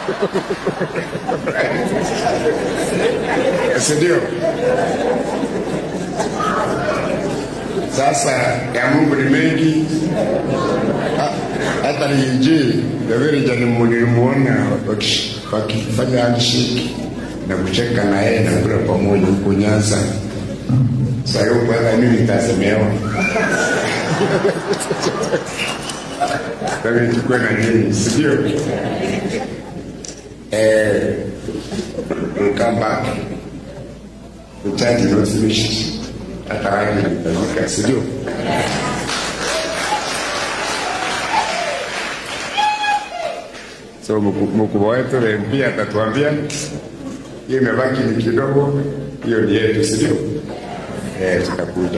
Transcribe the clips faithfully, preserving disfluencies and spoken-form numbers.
Ndio. Sasa ya Mungu ni mengi. Hata Ninyi Beverija ni mlimuona wakifanya handshake na kucheka na yeye na kula pamoja huko Nyanza. Sasa hiyo kwanza mimi nitasemewa. Tabii tukue na nini, sio? Eh, we'll come back. The time is not finished. Hata rangi na mtazika, sio? So mkubwa wetu pia atatuambia hiyo imebaki ni kidogo, hiyo ni yetu, sio? Eh, tutakuja.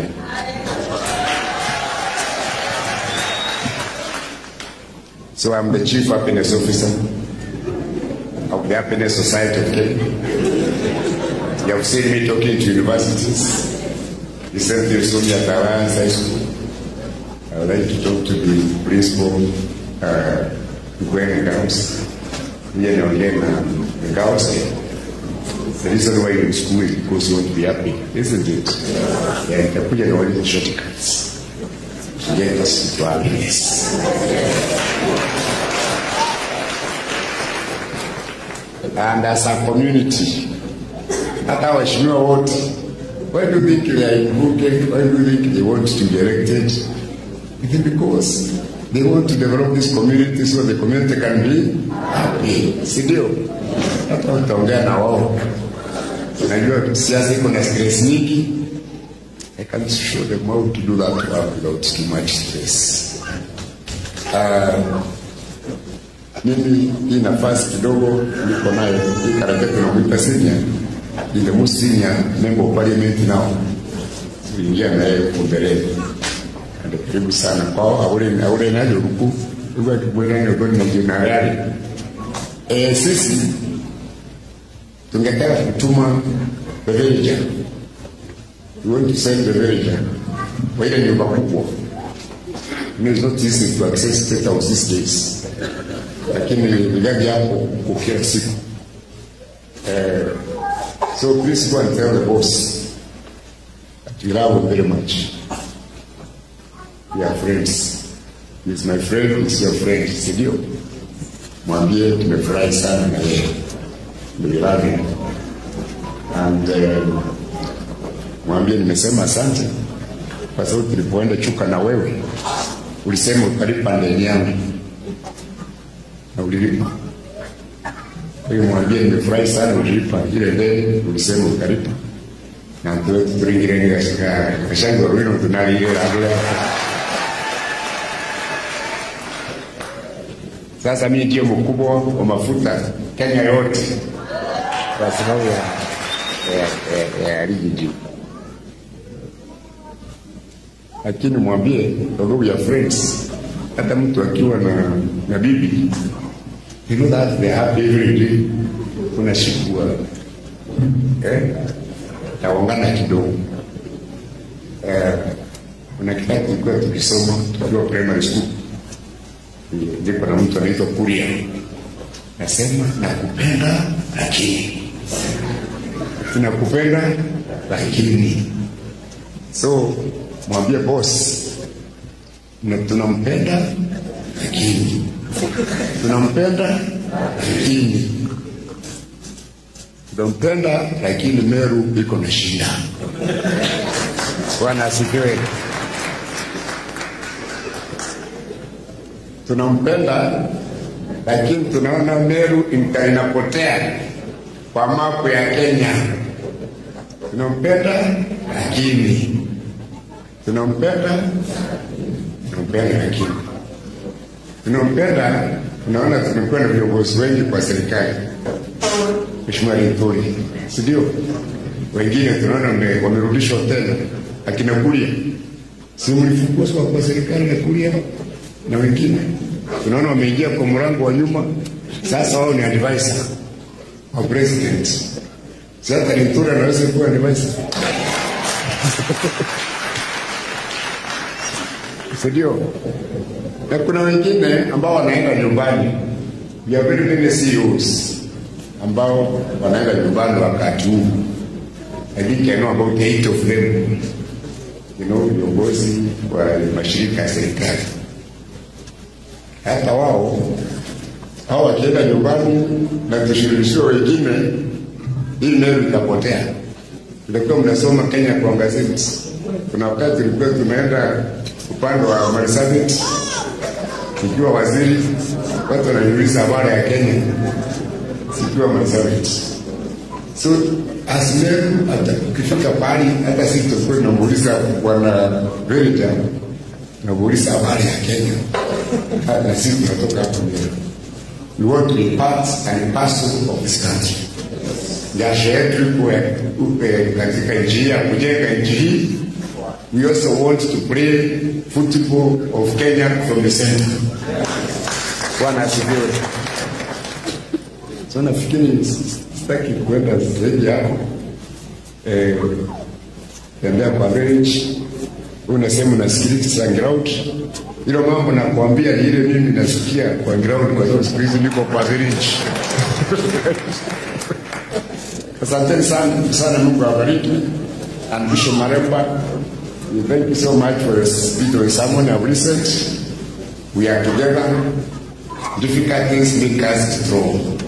So I'm the Chief Happiness Officer of the Happiness Society of Kenya. You have seen me talking to universities. Recently, Sonia Tawan's High School. I would like to talk to the principal, uh, Gwen Gauss. You know, the Gauss. The reason why you're in school is because you want to be happy, isn't it? Yeah, you put your own shortcuts to get us to happiness. And as a community, at our Shino vote, why do you think they are invoking? Why do you think they want to be elected? It's because they want to develop this community so the community can be happy. Sidio? Hata utaongea na wao. Unajua siasa iko na stress nyingi. I can show them how to do that without too much stress. Uh, mimi hii nafasi kidogo niko nayo hii karakati na mwita senior ile musinya member of parliament now kuingia naye kumbele ndio karibu sana kwao aure aure nayo ruku kwa kibwena ndio kwa generali eh sisi tungetaka kutuma Beverija. We want to send Beverija kwa ile nyumba kubwa. It's not easy to access State House these days. Lakini nilivyo hapo kwa siku. Uh, so please go and tell the boss that we love him very much. We are friends. He is my friend, he is your friend. Sidio? Mwambie tumefurahi sana na yeye. We love him. And uh, mwambie nimesema asante. Kwa sababu tulipoenda chuka na wewe ulisema utalipa ndani yangu. Na ulilipa. Kwa hiyo mwambie nimefurahi sana ulilipa ile ndani ulisema utalipa. Na ndio turingire ngashika kashango ruino tunali ile agla. Sasa mimi ndio mkubwa wa mafuta Kenya yote. Kwa sababu ya ya ya rigiji. Lakini mwambie ndugu ya friends hata mtu akiwa na na bibi you know that they have every day unashikwa eh taongana kidogo eh una kitabu kwa tukisoma tukiwa primary school ndipo na mtu anaitwa Kuria nasema nakupenda lakini tunakupenda lakini so mwambie boss na tunampenda lakini tunampenda lakini tunampenda lakini Meru iko na shida. Bwana asifiwe. Tunampenda lakini tunaona Meru inapotea kwa mapu ya Kenya. Tunampenda lakini tunampenda tunampenda lakini tunampenda tunaona tumekuwa na viongozi wengi kwa serikali. Mheshimiwa Ruto, sio? Wengine tunaona wamerudishwa tena akina Kuria. Si mlifukuzwa kwa serikali na Kuria na wengine. Tunaona wameingia kwa mlango wa nyuma. Sasa wao ni advisor wa president. Sasa Ruto anaweza kuwa advisor. Sio? Na kuna wengine ambao wanaenda nyumbani We have very many C E Os ambao wanaenda nyumbani wakati huu. I think I know about eight of them. You know, viongozi wa mashirika ya serikali. Hata wao hao wakienda nyumbani na kushirikishwa wengine, hii neno litapotea. Ndio mnasoma Kenya kwa gazeti. Kuna wakati tulikuwa tumeenda upande wa Marsabit, tukiwa waziri, watu wananiuliza habari ya Kenya, sikiwa Marsabit. So as men, hata ukifika pale, hata sisi tulikuwa tunamuuliza bwana Raila, tunamuuliza habari ya Kenya. Hata sisi tunatoka hapo mbele. We want to be part and parcel of this country. Jasho yetu upe katika nchi ya kujenga nchi hii. We also want to play football of Kenya from the center. Bwana asifiwe. So nafikiri sitaki kwenda zaidi hapo. Eh, tembea kwa village. Unasema unasikiliza ground. Hilo mambo nakwambia ni ile mimi nasikia kwa ground kwa sababu siku hizi niko kwa village. Asante sana sana, Mungu awabariki. And Bishop Maremba, we thank you so much for your speech on someone I've listened. We are together. Difficult things make us strong.